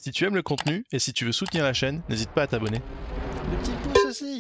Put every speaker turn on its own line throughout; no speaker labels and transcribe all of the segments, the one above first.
Si tu aimes le contenu et si tu veux soutenir la chaîne, n'hésite pas à t'abonner. Le petit pouce aussi.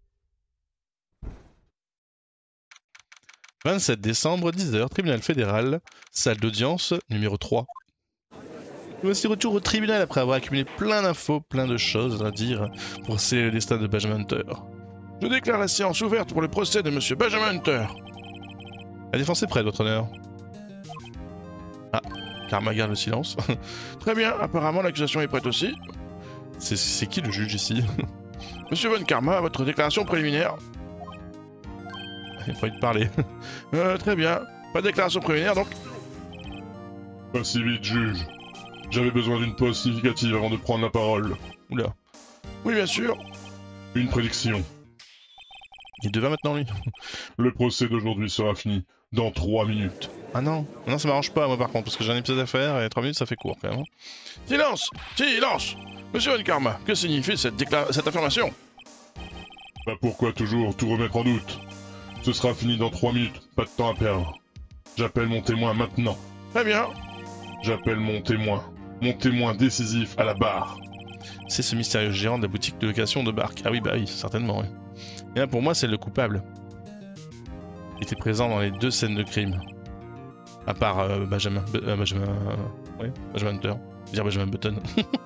27 décembre, 10h, tribunal fédéral, salle d'audience numéro 3. Nous voici retour au tribunal après avoir accumulé plein d'infos, plein de choses à dire pour sceller le destin de Benjamin Hunter. Je déclare la séance ouverte pour le procès de Monsieur Benjamin Hunter. La défense est prête, votre honneur. Ah, Karma garde le silence. Très bien, apparemment l'accusation est prête aussi. C'est qui le juge ici? Monsieur Von Karma, votre déclaration préliminaire. Il n'a pas envie de parler. Très bien, pas de déclaration préliminaire donc.
Pas si vite, juge. J'avais besoin d'une pause significative avant de prendre la parole.
Oula. Oui, bien sûr.
Une prédiction.
Il devient maintenant, lui.
Le procès d'aujourd'hui sera fini dans 3 minutes.
Ah non. Non, ça m'arrange pas, moi, par contre, parce que j'ai un épisode à faire et 3 minutes, ça fait court, quand même. Silence! Silence! Monsieur Von Karma, que signifie cette affirmation?
Bah pourquoi toujours tout remettre en doute? Ce sera fini dans 3 minutes, pas de temps à perdre. J'appelle mon témoin maintenant. Très bien. J'appelle mon témoin décisif à la barre.
C'est ce mystérieux gérant de la boutique de location de barque. Ah oui, bah oui, certainement, oui. Et là, pour moi, c'est le coupable. Il était présent dans les 2 scènes de crime. À part Benjamin Hunter. Dire Benjamin Button.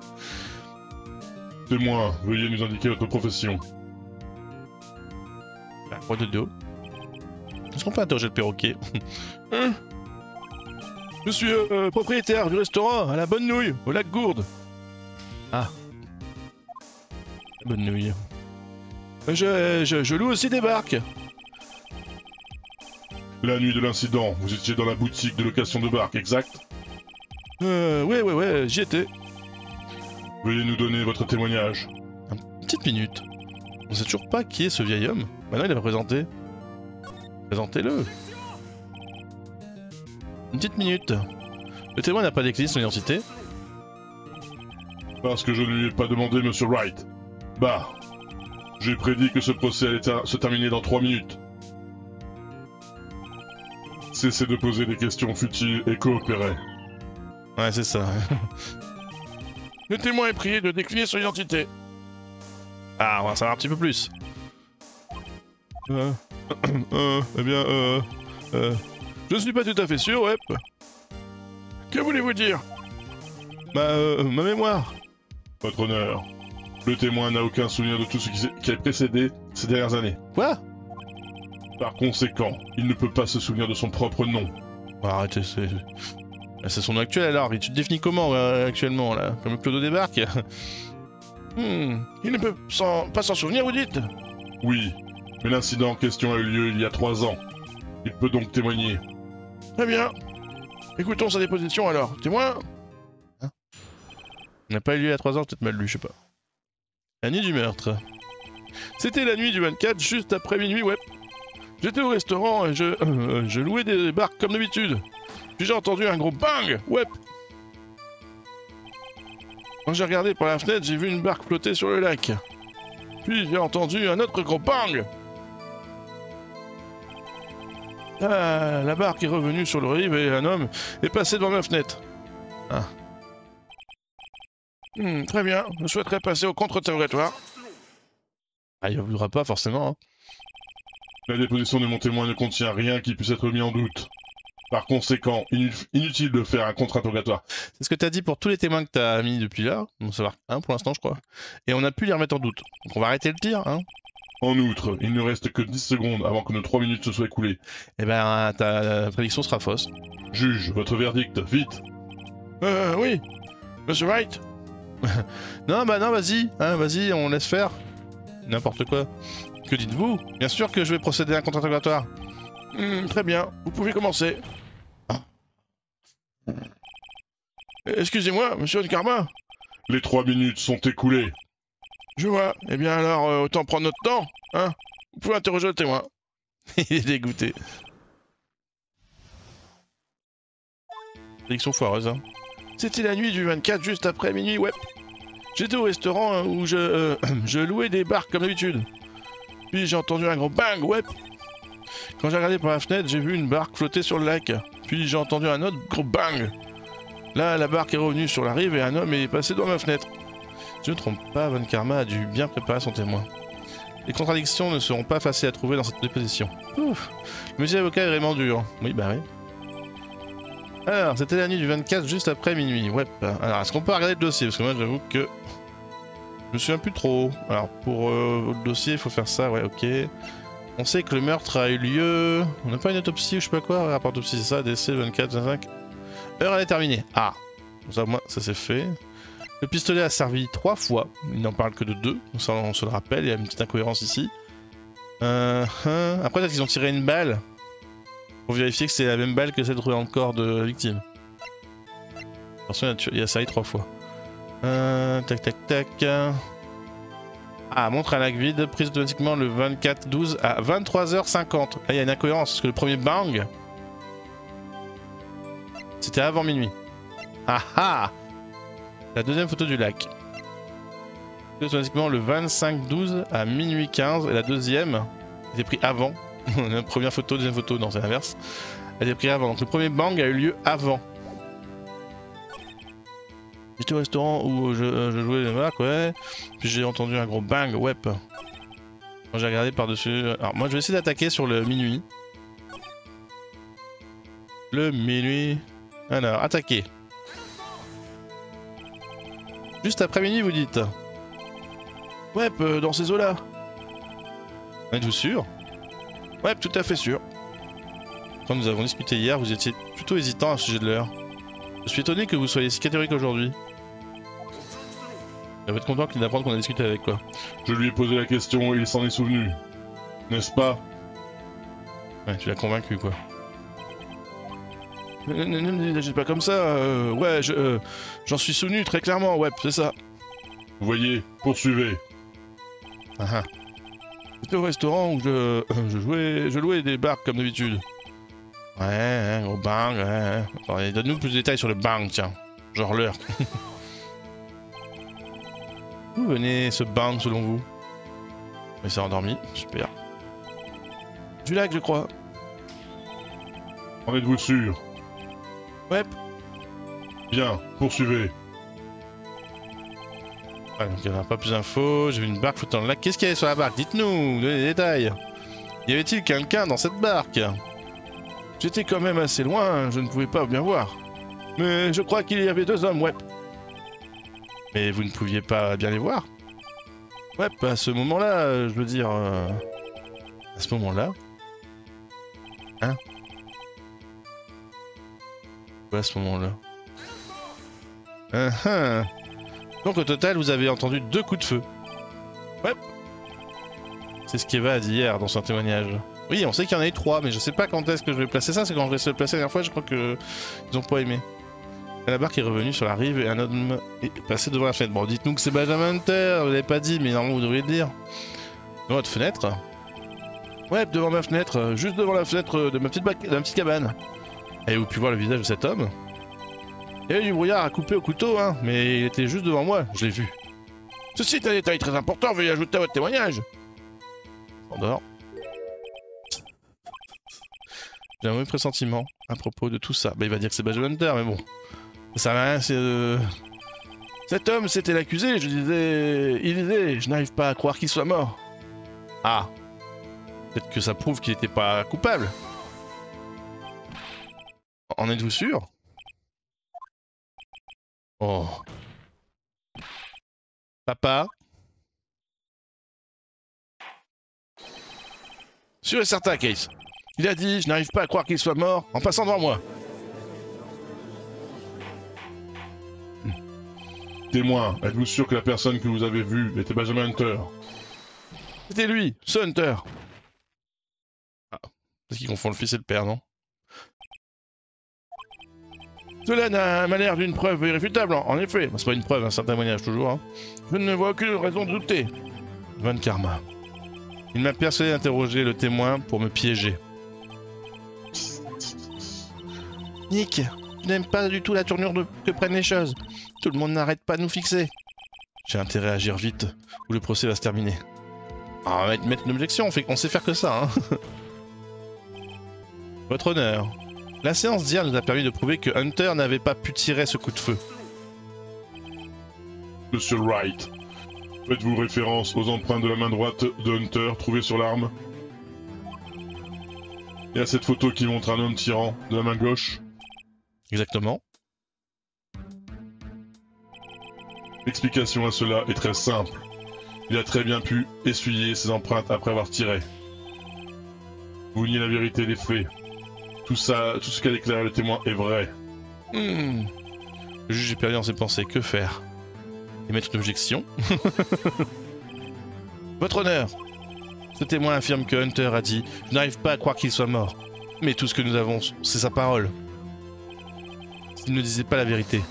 Témoin, veuillez nous indiquer votre profession.
La croix de dos. Est-ce qu'on peut interroger le perroquet? Je suis propriétaire du restaurant à la Bonne Nouille, au lac Gourde. Ah. La Bonne Nouille. Je loue aussi des barques.
La nuit de l'incident, vous étiez dans la boutique de location de barque, exact?
Ouais, j'y étais.
Veuillez nous donner votre témoignage.
Une petite minute. On sait toujours pas qui est ce vieil homme. Maintenant il a présenté. Présentez-le. Une petite minute. Le témoin n'a pas décliné son identité.
Parce que je ne lui ai pas demandé, monsieur Wright. Bah, j'ai prédit que ce procès allait se terminer dans 3 minutes. Cessez de poser des questions futiles et coopérez.
Ouais, c'est ça. Le témoin est prié de décliner son identité. Ah, on va en savoir un petit peu plus. Je ne suis pas tout à fait sûr, ouais. Que voulez-vous dire? Ma mémoire.
Votre honneur, le témoin n'a aucun souvenir de tout ce qui a précédé ces dernières années.
Quoi?
Par conséquent, il ne peut pas se souvenir de son propre nom.
Arrêtez, c'est son nom actuel alors. Tu te définis comment actuellement là? Comme le clodo des barques? Il ne peut pas s'en souvenir, vous dites?
Oui, mais l'incident en question a eu lieu il y a 3 ans. Il peut donc témoigner.
Très bien. Écoutons sa déposition alors. Témoin? Hein? On n'a pas eu lieu il y a 3 ans, peut-être mal lu, je sais pas. La nuit du meurtre. C'était la nuit du 24, juste après minuit, ouais. J'étais au restaurant et je louais des barques comme d'habitude. Puis j'ai entendu un gros bang, ouais. Quand j'ai regardé par la fenêtre, j'ai vu une barque flotter sur le lac. Puis j'ai entendu un autre gros bang. Ah, la barque est revenue sur le rive et un homme est passé devant ma fenêtre. Ah. Très bien, je souhaiterais passer au contre-interrogatoire. Ah, il ne voudra pas forcément. Hein.
La déposition de mon témoin ne contient rien qui puisse être mis en doute. Par conséquent, inutile de faire un contre-interrogatoire.
C'est ce que tu as dit pour tous les témoins que tu as mis depuis là. On savoir un pour l'instant, je crois. Et on a pu les remettre en doute. Donc on va arrêter le tir, hein.
En outre, il ne reste que 10 secondes avant que nos 3 minutes se soient écoulées.
Eh ben, ta prédiction sera fausse.
Juge, votre verdict, vite.
Oui. Monsieur Wright. Non, vas-y. Hein, vas-y, on laisse faire. N'importe quoi. Que dites-vous? Bien sûr que je vais procéder à un contre-interrogatoire. Très bien, vous pouvez commencer. Excusez-moi, monsieur Karma.
Les 3 minutes sont écoulées.
Je vois. Eh bien alors, autant prendre notre temps, hein. Vous pouvez interroger le témoin. Il est dégoûté. Prédiction foireuse, hein. C'était la nuit du 24, juste après minuit, ouais. J'étais au restaurant où je louais des barques comme d'habitude. Puis j'ai entendu un gros bang, ouais. Quand j'ai regardé par la fenêtre, j'ai vu une barque flotter sur le lac. Puis j'ai entendu un autre gros bang. Là, la barque est revenue sur la rive et un homme est passé devant ma fenêtre. Si je ne me trompe pas, Von Karma a dû bien préparer son témoin. Les contradictions ne seront pas faciles à trouver dans cette déposition. Ouf. Le métier d'avocat est vraiment dur. Oui, bah oui. Alors, c'était la nuit du 24, juste après minuit. Ouais. Alors, est-ce qu'on peut regarder le dossier? Parce que moi, j'avoue que... je me souviens plus trop. Alors, pour le dossier, il faut faire ça, ouais, ok. On sait que le meurtre a eu lieu... On n'a pas une autopsie ou je sais pas quoi? Rapport d'autopsie, c'est ça, décès 24, 25... Heure elle est terminée. Ah, ça, moi, ça c'est fait. Le pistolet a servi 3 fois. Il n'en parle que de 2. Donc ça, on se le rappelle. Il y a une petite incohérence ici. Après, peut-être qu'ils ont tiré une balle pour vérifier que c'est la même balle que celle trouvée dans le corps de la victime. Attention, il a servi 3 fois. Tac, tac, tac. Ah, montre à lac vide, prise automatiquement le 24-12 à 23h50. Là, il y a une incohérence parce que le premier bang, c'était avant minuit. Ah ah! La deuxième photo du lac. Automatiquement le 25-12 à minuit 15. Et la deuxième était prise avant. La première photo, deuxième photo, non c'est l'inverse. Elle était prise avant. Donc le premier bang a eu lieu avant. J'étais au restaurant où je jouais les marques, ouais. Puis j'ai entendu un gros bang, ouais. J'ai regardé par-dessus. Alors moi je vais essayer d'attaquer sur le minuit. Le minuit. Alors, attaquer. Juste après minuit, vous dites. Ouais, dans ces eaux-là. Êtes-vous sûr? Ouais, tout à fait sûr. Quand nous avons discuté hier, vous étiez plutôt hésitant à ce sujet de l'heure. Je suis étonné que vous soyez si catégorique aujourd'hui. Il va être content qu'il apprenne qu'on a discuté avec, quoi.
Je lui ai posé la question et il s'en est souvenu. N'est-ce pas?
Ouais, tu l'as convaincu, quoi. Ne me dites pas comme ça, ouais, j'en suis souvenu très clairement, ouais, c'est ça.
Vous voyez, poursuivez.
Ah, c'était au restaurant où je louais des barques comme d'habitude. Ouais, au bang, ouais. Attendez, donne-nous plus de détails sur le bang, tiens. Genre l'heure. Où venez ce bang selon vous? Mais c'est endormi, super. Du lac, je crois.
En êtes-vous sûr?
Ouais.
Bien, poursuivez.
Ouais, donc il n'y en a pas plus d'infos. J'ai vu une barque flottant dans le lac. Qu'est-ce qu'il y avait sur la barque? Dites-nous, donnez des détails. Y avait-il quelqu'un dans cette barque? J'étais quand même assez loin, je ne pouvais pas bien voir. Mais je crois qu'il y avait 2 hommes, ouais. Mais vous ne pouviez pas bien les voir? Ouais, à ce moment-là, je veux dire... à ce moment-là... Hein? Ouais, à ce moment-là. Donc au total, vous avez entendu 2 coups de feu. Ouais. C'est ce qu'Eva a dit hier dans son témoignage. Oui, on sait qu'il y en a eu 3, mais je sais pas quand est-ce que je vais placer ça. C'est quand je vais essayer de le placer la dernière fois, je crois que ils ont pas aimé. La barque est revenue sur la rive et un homme est passé devant la fenêtre. Bon, dites-nous que c'est Benjamin Hunter, vous l'avez pas dit, mais normalement vous devriez le dire. Devant votre fenêtre? Ouais, devant ma fenêtre, juste devant la fenêtre de ma petite cabane. Avez-vous pu voir le visage de cet homme? Il y avait du brouillard à couper au couteau, hein, mais il était juste devant moi, je l'ai vu. Ceci est un détail très important, veuillez ajouter à votre témoignage. J'endors. J'ai un mauvais pressentiment à propos de tout ça. Bah, il va dire que c'est Benjamin Hunter, mais bon. Ça sert à rien, c'est... Cet homme, c'était l'accusé, il disait, je n'arrive pas à croire qu'il soit mort. Ah. Peut-être que ça prouve qu'il n'était pas coupable. En êtes-vous sûr? Oh. Papa? Sûr et certain, Case. Il a dit, je n'arrive pas à croire qu'il soit mort en passant devant moi.
Témoin, êtes-vous sûr que la personne que vous avez vue était Benjamin Hunter?
C'était lui, ce Hunter. Ah, parce qu'il confond le fils et le père, non? Cela m'a l'air d'une preuve irréfutable, en effet. Bah, c'est pas une preuve, un certain témoignage toujours, hein. Je ne vois aucune raison de douter. Von Karma. Il m'a persuadé d'interroger le témoin pour me piéger. Nick, je n'aime pas du tout la tournure que prennent les choses. Tout le monde n'arrête pas de nous fixer. J'ai intérêt à agir vite, ou le procès va se terminer. Ah, on va mettre une objection, on sait faire que ça, hein. Votre honneur. La séance d'hier nous a permis de prouver que Hunter n'avait pas pu tirer ce coup de feu.
Monsieur Wright, faites-vous référence aux empreintes de la main droite de Hunter trouvées sur l'arme? Et à cette photo qui montre un homme tirant de la main gauche?
Exactement.
L'explication à cela est très simple. Il a très bien pu essuyer ses empreintes après avoir tiré. Vous niez la vérité des faits. Tout ce qu'a déclaré le témoin est vrai.
Le juge est perdu dans ses pensées. Que faire? Émettre une objection? Votre honneur, ce témoin affirme que Hunter a dit « Je n'arrive pas à croire qu'il soit mort. » Mais tout ce que nous avons, c'est sa parole. S'il ne disait pas la vérité.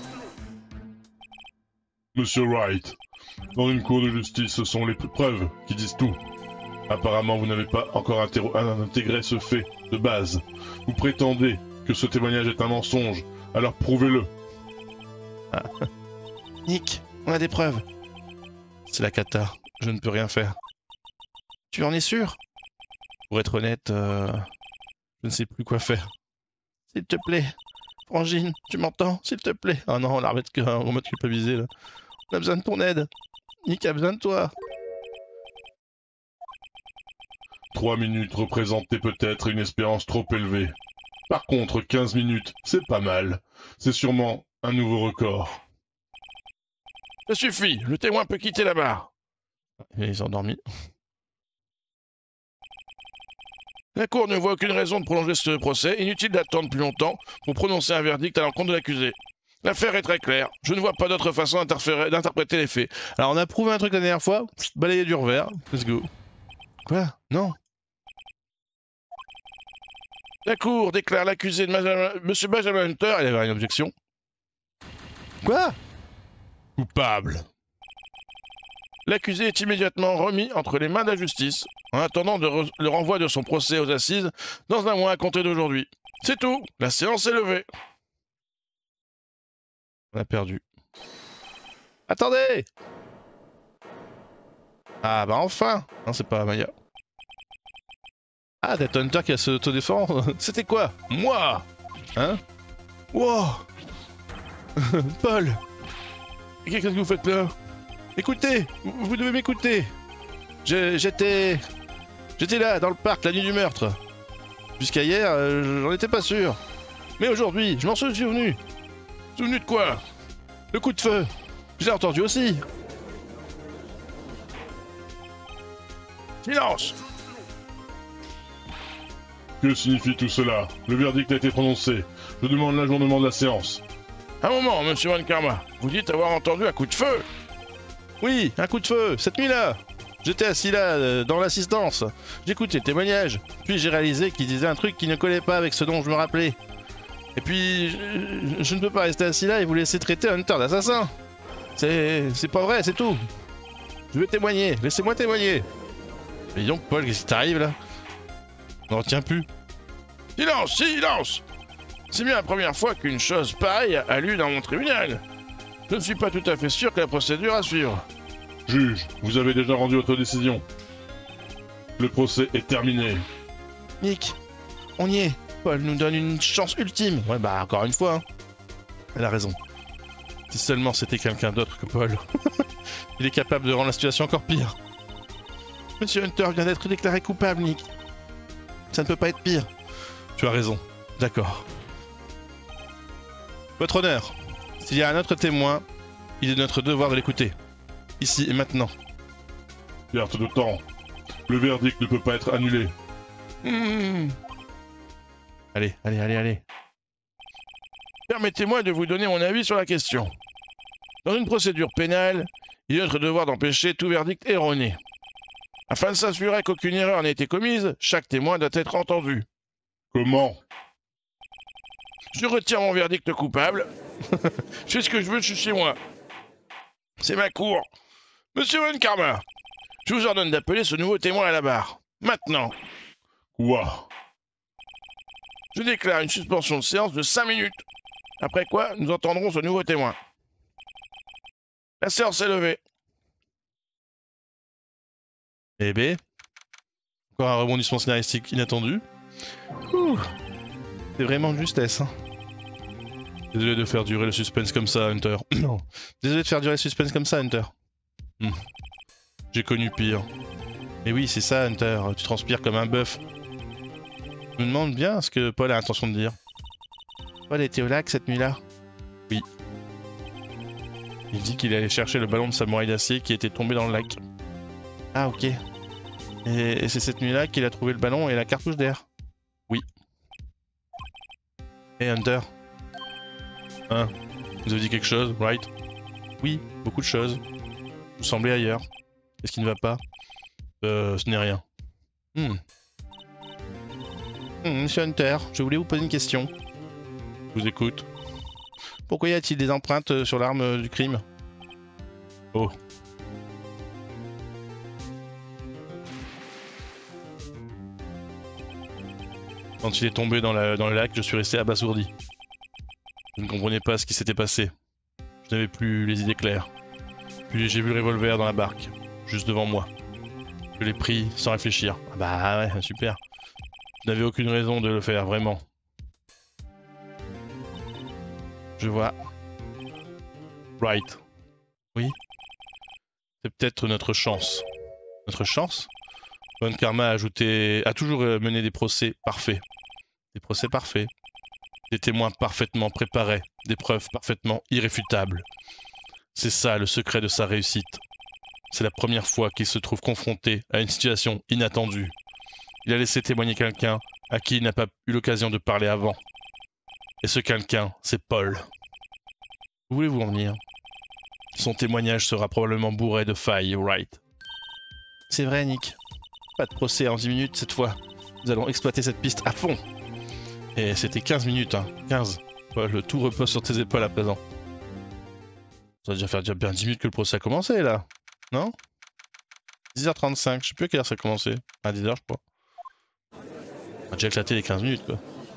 Monsieur Wright, dans une cour de justice, ce sont les preuves qui disent tout. Apparemment, vous n'avez pas encore intégré ce fait de base. Vous prétendez que ce témoignage est un mensonge, alors prouvez-le.
Ah. Nick, on a des preuves. C'est la cata, je ne peux rien faire. Tu en es sûr? Pour être honnête, je ne sais plus quoi faire. S'il te plaît, Frangine, tu m'entends? S'il te plaît. Oh non, on la remettre en mode culpabilisé là. On a besoin de ton aide. Nick a besoin de toi.
3 minutes représentaient peut-être une espérance trop élevée. Par contre, 15 minutes, c'est pas mal. C'est sûrement un nouveau record.
Ça suffit, le témoin peut quitter la barre. Il s'est endormi. La cour ne voit aucune raison de prolonger ce procès. Inutile d'attendre plus longtemps pour prononcer un verdict à l'encontre de l'accusé. L'affaire est très claire. Je ne vois pas d'autre façon d'interpréter les faits. Alors on a prouvé un truc la dernière fois. Balayer du revers. Let's go. Quoi? Non. La cour déclare l'accusé de Monsieur Benjamin Hunter. Il avait une objection. Quoi? Coupable. L'accusé est immédiatement remis entre les mains de la justice, en attendant le renvoi de son procès aux assises dans un mois à compter d'aujourd'hui. C'est tout, la séance est levée. On a perdu. Attendez! Ah bah enfin! Non, c'est pas Maya. Ah, Death Hunter qui a se autodéfendre. C'était quoi? Moi! Hein? Wow! Paul! Qu'est-ce que vous faites là? Écoutez! Vous devez m'écouter! J'étais là, dans le parc, la nuit du meurtre. Jusqu'à hier, j'en étais pas sûr. Mais aujourd'hui, je m'en suis souvenu. Souvenu de quoi? Le coup de feu. Je l'ai entendu aussi. Silence!
Que signifie tout cela? Le verdict a été prononcé. Je demande l'ajournement de la séance.
Un moment, monsieur Van Karma. Vous dites avoir entendu un coup de feu? Oui, un coup de feu, cette nuit-là. J'étais assis là, dans l'assistance. J'écoutais le témoignage. Puis j'ai réalisé qu'il disait un truc qui ne collait pas avec ce dont je me rappelais. Et puis, je ne peux pas rester assis là et vous laisser traiter Hunter d'assassin. C'est pas vrai, c'est tout. Je vais témoigner, laissez-moi témoigner. Mais donc, Paul, qu'est-ce qui t'arrive là? On n'en retient plus. Silence, silence! C'est bien la première fois qu'une chose pareille a lieu dans mon tribunal. Je ne suis pas tout à fait sûr que la procédure à suivre.
Juge, vous avez déjà rendu votre décision. Le procès est terminé.
Nick, on y est. Paul nous donne une chance ultime. Ouais, bah encore une fois. Hein. Elle a raison. Si seulement c'était quelqu'un d'autre que Paul. Il est capable de rendre la situation encore pire. Monsieur Hunter vient d'être déclaré coupable, Nick. Ça ne peut pas être pire. Tu as raison. D'accord. Votre honneur, s'il y a un autre témoin, il est de notre devoir de l'écouter. Ici et maintenant.
Perte de temps. Le verdict ne peut pas être annulé.
Allez, allez, allez, allez. Permettez-moi de vous donner mon avis sur la question. Dans une procédure pénale, il est notre devoir d'empêcher tout verdict erroné. Afin de s'assurer qu'aucune erreur n'a été commise, chaque témoin doit être entendu.
Comment?
Je retire mon verdict coupable. Je fais ce que je veux, je suis chez moi. C'est ma cour. Monsieur Van Karma, je vous ordonne d'appeler ce nouveau témoin à la barre. Maintenant.
Quoi?
Je déclare une suspension de séance de 5 minutes. Après quoi, nous entendrons ce nouveau témoin. La séance est levée. Eh ben, encore un rebondissement scénaristique inattendu. Ouh. C'est vraiment de justesse. Hein. Désolé de faire durer le suspense comme ça, Hunter. Non. Désolé de faire durer le suspense comme ça, Hunter. J'ai connu pire. Mais oui, c'est ça, Hunter. Tu transpires comme un bœuf. Je me demande bien ce que Paul a l'intention de dire. Paul était au lac cette nuit-là? Oui. Il dit qu'il allait chercher le ballon de samouraï d'acier qui était tombé dans le lac. Ah, ok. Et c'est cette nuit-là qu'il a trouvé le ballon et la cartouche d'air? Oui. Et Hunter? Hein? Vous avez dit quelque chose, right? Oui, beaucoup de choses. Vous semblez ailleurs. Qu'est-ce qui ne va pas? Ce n'est rien. Monsieur Hunter, je voulais vous poser une question. Je vous écoute. Pourquoi y a-t-il des empreintes sur l'arme du crime? Oh. Quand il est tombé dans le lac, je suis resté abasourdi. Je ne comprenais pas ce qui s'était passé. Je n'avais plus les idées claires. Puis j'ai vu le revolver dans la barque, juste devant moi. Je l'ai pris sans réfléchir. Ah bah ouais, super. Je n'avais aucune raison de le faire, vraiment. Je vois. Right. Oui. C'est peut-être notre chance. Notre chance? Von Karma a toujours mené des procès parfaits. Des procès parfaits. Des témoins parfaitement préparés. Des preuves parfaitement irréfutables. C'est ça le secret de sa réussite. C'est la première fois qu'il se trouve confronté à une situation inattendue. Il a laissé témoigner quelqu'un à qui il n'a pas eu l'occasion de parler avant. Et ce quelqu'un, c'est Paul. Où voulez-vous en venir? Son témoignage sera probablement bourré de failles, right? C'est vrai, Nick. Pas de procès en 10 minutes cette fois. Nous allons exploiter cette piste à fond. Et c'était 15 minutes, hein. 15. Paul, tout repose sur tes épaules à présent. Ça va déjà faire bien 10 minutes que le procès a commencé, là. Non? 10h35, je sais plus à quelle heure ça a commencé. À 10h, je crois. On a déjà éclaté les 15 minutes, quoi.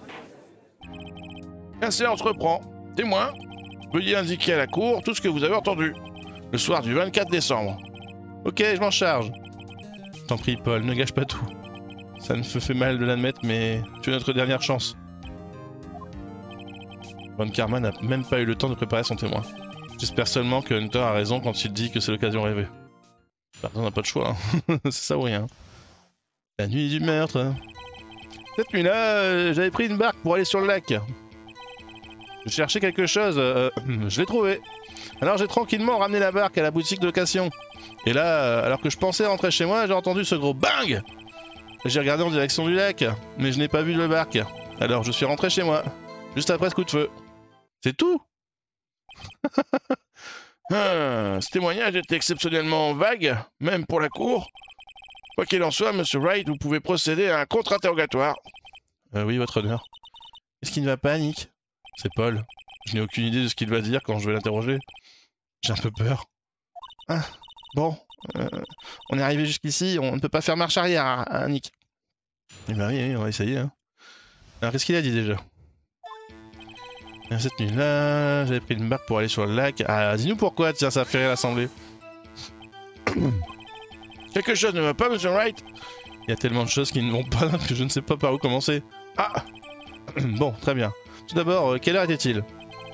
La séance reprend. Témoin, veuillez indiquer à la cour tout ce que vous avez entendu. Le soir du 24 décembre. Ok, je m'en charge. T'en prie, Paul, ne gâche pas tout. Ça me fait mal de l'admettre, mais tu es notre dernière chance. Von Karma n'a même pas eu le temps de préparer son témoin. J'espère seulement que Hunter a raison quand il dit que c'est l'occasion rêvée. On n'a pas de choix, hein. C'est ça ou rien. La nuit du meurtre. Cette nuit-là, j'avais pris une barque pour aller sur le lac. Je cherchais quelque chose, je l'ai trouvé. Alors j'ai tranquillement ramené la barque à la boutique de location. Et là, alors que je pensais rentrer chez moi, j'ai entendu ce gros bang. J'ai regardé en direction du lac, mais je n'ai pas vu de barque. Alors je suis rentré chez moi, juste après ce coup de feu. C'est tout. Ce témoignage est exceptionnellement vague, même pour la cour. Quoi qu'il en soit, Monsieur Wright, vous pouvez procéder à un contre-interrogatoire. Oui, votre honneur. Qu'est-ce qui ne va pas, Nick? C'est Paul. Je n'ai aucune idée de ce qu'il va dire quand je vais l'interroger. J'ai un peu peur. Ah, bon. On est arrivé jusqu'ici, on ne peut pas faire marche arrière, hein, Nick. Eh ben oui, on va essayer. Hein. Alors, qu'est-ce qu'il a dit déjà? Cette nuit-là, j'avais pris une barque pour aller sur le lac. Ah, dis-nous pourquoi, tiens, ça a fait rire l'assemblée. Quelque chose ne va pas, Monsieur Wright? Il y a tellement de choses qui ne vont pas que je ne sais pas par où commencer. Ah. Bon, très bien. Tout d'abord, quelle heure était-il?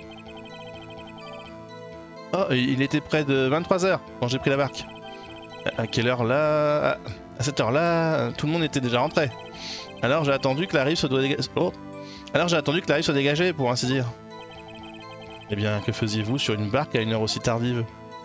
Oh, il était près de 23h quand j'ai pris la barque. À quelle heure là? À cette heure-là, tout le monde était déjà rentré. Alors j'ai attendu que la rive soit dégagée, pour ainsi dire. Eh bien, que faisiez-vous sur une barque à une heure aussi tardive?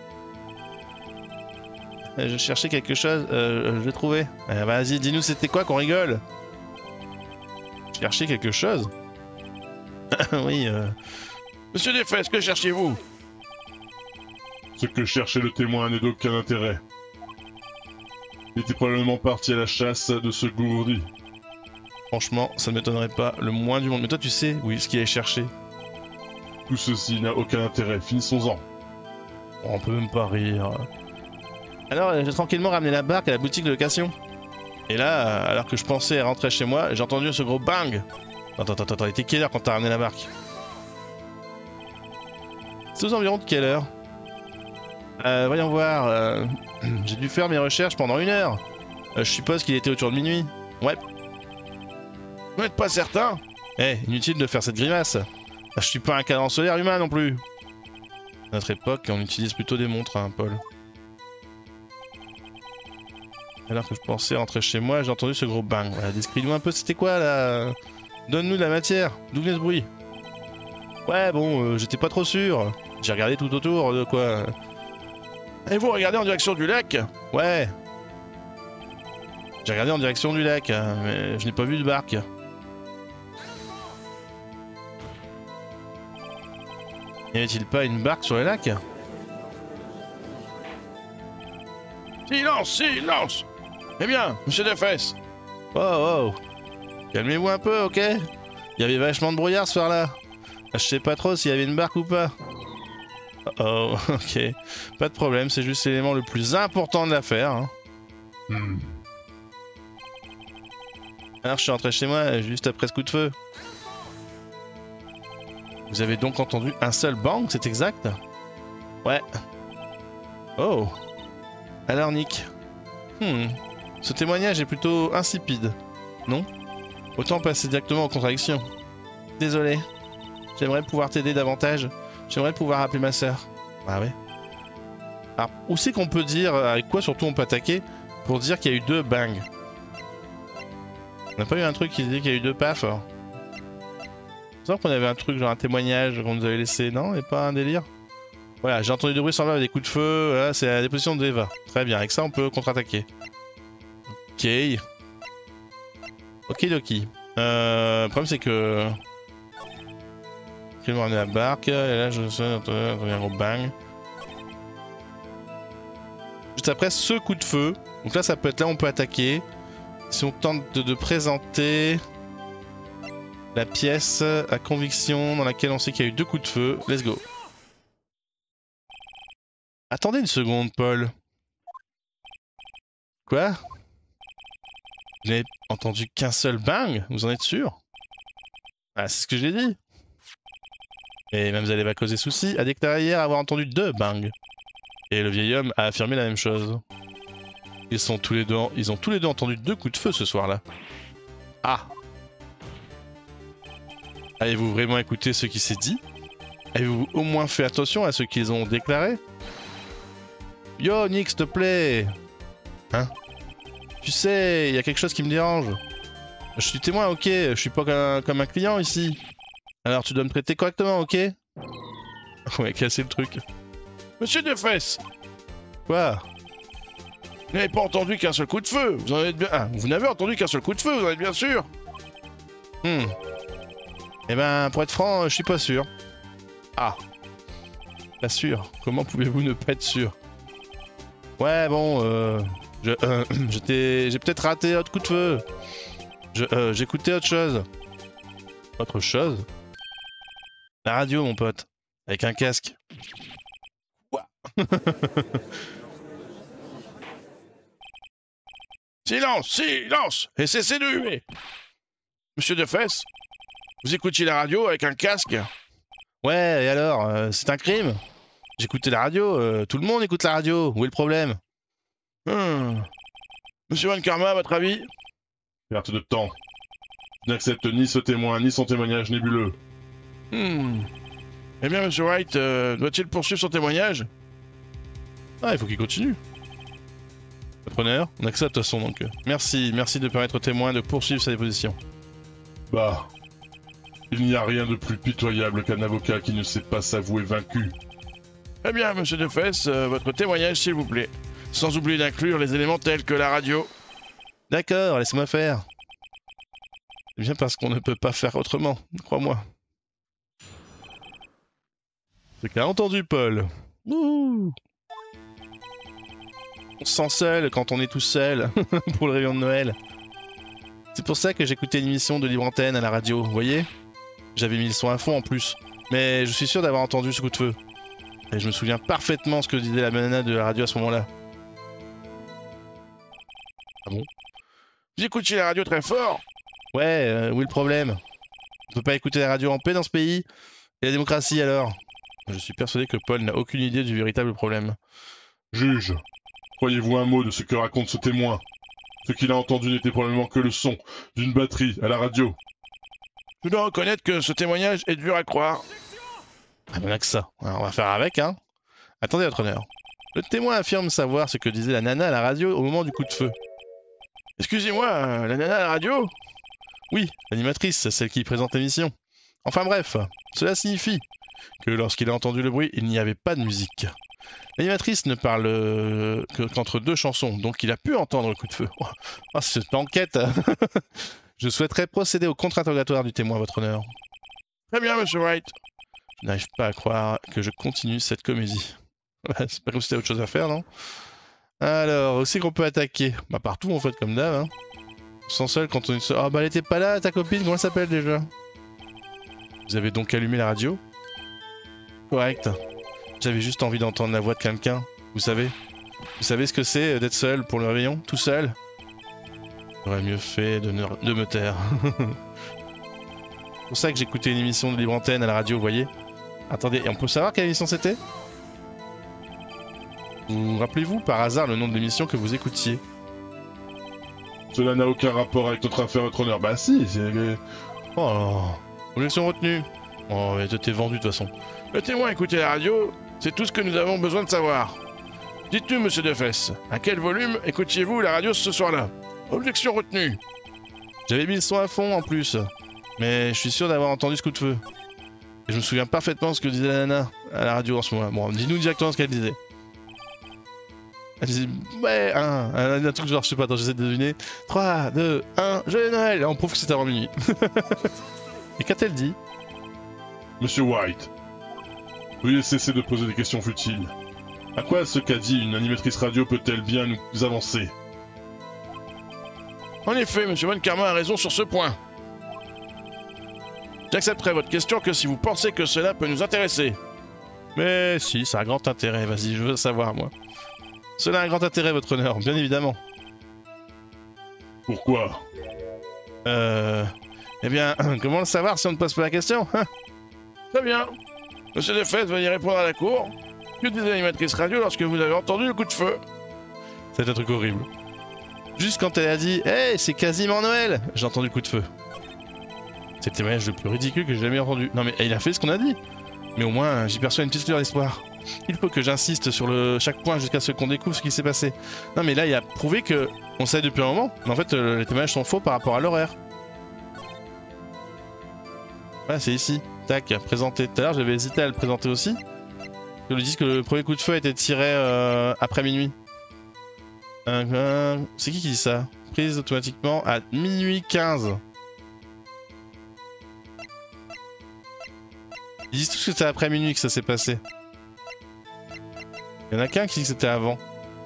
Je cherchais quelque chose, je l'ai trouvé. Vas-y, dis-nous c'était quoi qu'on rigole? Chercher quelque chose? Oui, Monsieur Defesse, que cherchiez-vous?
Ce que cherchait le témoin n'est d'aucun intérêt. Il était probablement parti à la chasse de ce gourdi.
Franchement, ça ne m'étonnerait pas le moins du monde. Mais toi, tu sais, oui, ce qu'il allait chercher.
Tout ceci n'a aucun intérêt, finissons-en.
On peut même pas rire. Alors, j'ai tranquillement ramené la barque à la boutique de location. Et là, alors que je pensais rentrer chez moi, j'ai entendu ce gros bang. Attends, il était quelle heure quand t'as ramené la barque? C'est aux environs de quelle heure? Voyons voir. J'ai dû faire mes recherches pendant 1 heure. Je suppose qu'il était autour de minuit. Ouais. Vous n'êtes pas certain? Eh, inutile de faire cette grimace. Je suis pas un cadran solaire humain non plus. À notre époque, on utilise plutôt des montres, hein, Paul. Alors que je pensais rentrer chez moi, j'ai entendu ce gros bang. Voilà, décris-nous un peu, c'était quoi là? Donne-nous de la matière. D'où vient ce bruit? Ouais, bon, j'étais pas trop sûr. J'ai regardé tout autour, de quoi. Et vous regardez en direction du lac? Ouais. J'ai regardé en direction du lac, mais je n'ai pas vu de barque. N'y avait-il pas une barque sur le lac? Silence, silence! Eh bien, monsieur Defesse! Oh, oh! Calmez-vous un peu, ok? Il y avait vachement de brouillard ce soir-là. Je sais pas trop s'il y avait une barque ou pas. Oh, ok. Pas de problème, c'est juste l'élément le plus important de l'affaire. Hein. Alors je suis rentré chez moi juste après ce coup de feu. Vous avez donc entendu un seul bang, c'est exact? Ouais. Oh. Alors Nick. Ce témoignage est plutôt insipide, non? Autant passer directement aux contradictions. Désolé. J'aimerais pouvoir t'aider davantage. J'aimerais pouvoir appeler ma sœur. Ah ouais. Alors, où c'est qu'on peut dire, avec quoi surtout on peut attaquer, pour dire qu'il y a eu 2 bangs? On n'a pas eu un truc qui disait qu'il y a eu 2 paf? Il semble qu'on avait un truc, genre un témoignage qu'on nous avait laissé, non? Et pas un délire? Voilà, j'ai entendu des bruits semblables avec des coups de feu, voilà, c'est la déposition de Eva. Très bien, avec ça on peut contre-attaquer. Ok. Okidoki. Le problème c'est que... Je vais ramener la barque, et là je sais, un gros bang. Juste après ce coup de feu, donc là ça peut être là où on peut attaquer. Si on tente de présenter la pièce à conviction dans laquelle on sait qu'il y a eu 2 coups de feu, let's go. Attendez une seconde, Paul. Quoi? Vous n'avez entendu qu'un seul bang? Vous en êtes sûr? Ah, c'est ce que j'ai dit. Et Mamselle va causer souci, a déclaré hier avoir entendu 2 bangs. Et le vieil homme a affirmé la même chose. Ils ont tous les deux entendu 2 coups de feu ce soir-là. Ah. Avez-vous vraiment écouté ce qui s'est dit? Avez-vous au moins fait attention à ce qu'ils ont déclaré? Yo, Nick, s'il te plaît! Hein? Tu sais, il y a quelque chose qui me dérange. Je suis témoin, ok? Je suis pas comme un client ici. Alors tu dois me traiter correctement, ok? On va casser le truc. Monsieur Defesse! Quoi? Vous n'avez pas entendu qu'un seul coup de feu, vous en êtes bien... Ah, vous n'avez entendu qu'un seul coup de feu, vous en êtes bien sûr? Eh ben, pour être franc, je suis pas sûr. Ah. Pas sûr? Comment pouvez-vous ne pas être sûr? Ouais, bon, j'ai peut-être raté autre coup de feu. J'écoutais autre chose. Autre chose? La radio, mon pote. Avec un casque. Quoi? Silence! Silence! Et cessez de huer! Monsieur Defesse, vous écoutiez la radio avec un casque? Ouais, et alors? C'est un crime? J'écoutais la radio, tout le monde écoute la radio. Où est le problème? Monsieur Van Karma, à votre avis?
Perte de temps. Je n'accepte ni ce témoin, ni son témoignage nébuleux.
Eh bien, monsieur Wright, doit-il poursuivre son témoignage? Ah, il faut qu'il continue. Preneur, on accepte de toute façon donc. Merci de permettre au témoin de poursuivre sa déposition.
Bah, il n'y a rien de plus pitoyable qu'un avocat qui ne sait pas s'avouer vaincu.
Eh bien, monsieur Defesse, votre témoignage, s'il vous plaît. Sans oublier d'inclure les éléments tels que la radio. D'accord, laisse-moi faire. C'est bien parce qu'on ne peut pas faire autrement, crois-moi. C'est qu'a entendu, Paul. Ouh. On se sent seul quand on est tout seul pour le réveillon de Noël. C'est pour ça que j'écoutais une émission de Libre Antenne à la radio, vous voyez? J'avais mis le son à fond en plus, mais je suis sûr d'avoir entendu ce coup de feu. Et je me souviens parfaitement ce que disait la banana de la radio à ce moment-là. Ah bon? Vous écoutiez la radio très fort? Ouais, où est le problème? On peut pas écouter la radio en paix dans ce pays? Et la démocratie alors? Je suis persuadé que Paul n'a aucune idée du véritable problème.
Juge, croyez-vous un mot de ce que raconte ce témoin? Ce qu'il a entendu n'était probablement que le son d'une batterie à la radio.
Je dois reconnaître que ce témoignage est dur à croire. Ah, on a que ça. Alors, on va faire avec, hein. Attendez, votre honneur. Le témoin affirme savoir ce que disait la nana à la radio au moment du coup de feu. Excusez-moi, la nana à la radio? Oui, l'animatrice, celle qui présente l'émission. Enfin bref, cela signifie que lorsqu'il a entendu le bruit, il n'y avait pas de musique. L'animatrice ne parle qu'entre deux chansons, donc il a pu entendre le coup de feu. Oh, cette enquête. Je souhaiterais procéder au contre-interrogatoire du témoin, votre honneur. Très bien, monsieur Wright. Je n'arrive pas à croire que je continue cette comédie. C'est pas comme si t'avais autre chose à faire, non? Alors, où c'est qu'on peut attaquer? Bah partout en fait, comme d'hab. Hein. On se sent seul quand on est seul. Ah bah elle était pas là, ta copine, comment elle s'appelle déjà? Vous avez donc allumé la radio? Correct. J'avais juste envie d'entendre la voix de quelqu'un, vous savez. Vous savez ce que c'est d'être seul pour le réveillon, tout seul? J'aurais mieux fait de me taire. C'est pour ça que j'écoutais une émission de libre antenne à la radio, vous voyez. Attendez, et on peut savoir quelle émission c'était? Vous rappelez-vous par hasard le nom de l'émission que vous écoutiez?
Cela n'a aucun rapport avec notre affaire, votre honneur. Bah si, c'est...
Oh, objection retenue. Oh, mais t'es vendu de toute façon. Le témoin écoutait la radio, c'est tout ce que nous avons besoin de savoir. Dites-nous, monsieur Defesse, à quel volume écoutiez-vous la radio ce soir-là? Objection retenue. J'avais mis le son à fond en plus, mais je suis sûr d'avoir entendu ce coup de feu. Et je me souviens parfaitement de ce que disait la nana à la radio en ce moment. Bon, dis-nous directement ce qu'elle disait. Elle disait, ouais, un truc genre, je sais pas, attends, j'essaie de deviner. 3, 2, 1, joyeux Noël! Et on prouve que c'était avant minuit. Et qu'a-t-elle dit?
Monsieur White, veuillez cesser de poser des questions futiles. À quoi ce qu'a dit une animatrice radio peut-elle bien nous avancer?
En effet, monsieur Von Karma a raison sur ce point. J'accepterai votre question que si vous pensez que cela peut nous intéresser. Mais si, ça a un grand intérêt, vas-y, je veux savoir, moi. Cela a un grand intérêt, votre honneur, bien évidemment.
Pourquoi?
Eh bien, comment le savoir si on ne pose pas la question, hein? Très bien. Monsieur Defesse, veuillez répondre à la cour. Que disait l'animatrice radio lorsque vous avez entendu le coup de feu? C'est un truc horrible. Juste quand elle a dit « Hey, c'est quasiment Noël !» J'ai entendu le coup de feu. C'est le témoignage le plus ridicule que j'ai jamais entendu. Non mais il a fait ce qu'on a dit. Mais au moins, j'y perçois une petite lueur d'espoir. Il faut que j'insiste sur chaque point jusqu'à ce qu'on découvre ce qui s'est passé. Non mais là, il a prouvé que on savait depuis un moment. Mais en fait, les témoignages sont faux par rapport à l'horaire. Voilà, c'est ici. Tac, présenté. Tout à l'heure, j'avais hésité à le présenter aussi. Ils disent que le premier coup de feu a été tiré après minuit. C'est qui dit ça? Prise automatiquement à minuit 15. Ils disent tous que c'était après minuit que ça s'est passé. Il y en a qu'un qui dit que c'était avant.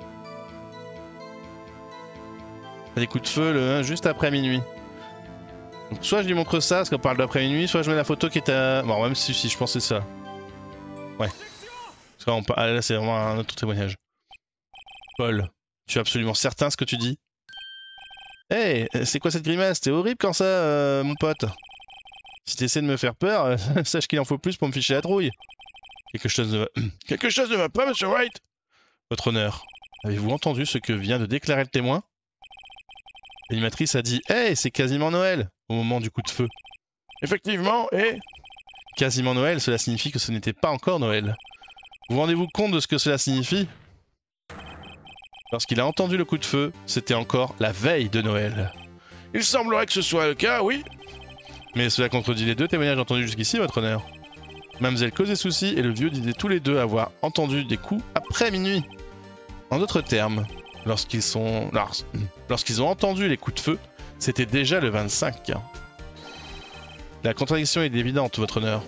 Les coups de feu juste après minuit. Donc soit je lui montre ça, parce qu'on parle d'après minuit, soit je mets la photo qui était à... Bon, même si je pensais ça. Ouais. Parce que là, c'est vraiment un autre témoignage. Paul, tu es absolument certain ce que tu dis? Hey, c'est quoi cette grimace? T'es horrible quand ça, mon pote. Si t'essaies de me faire peur, sache qu'il en faut plus pour me ficher la trouille. Quelque chose ne va pas, monsieur Wright? Votre honneur, avez-vous entendu ce que vient de déclarer le témoin? L'animatrice a dit « Hey, c'est quasiment Noël !» au moment du coup de feu. Effectivement, et... Quasiment Noël, cela signifie que ce n'était pas encore Noël. Vous rendez-vous compte de ce que cela signifie? Lorsqu'il a entendu le coup de feu, c'était encore la veille de Noël. Il semblerait que ce soit le cas, oui. Mais cela contredit les deux témoignages entendus jusqu'ici, votre honneur. Mademoiselle causait souci et le vieux disaient tous les deux avoir entendu des coups après minuit. En d'autres termes, lorsqu'ils ont entendu les coups de feu, c'était déjà le 25. La contradiction est évidente, votre honneur.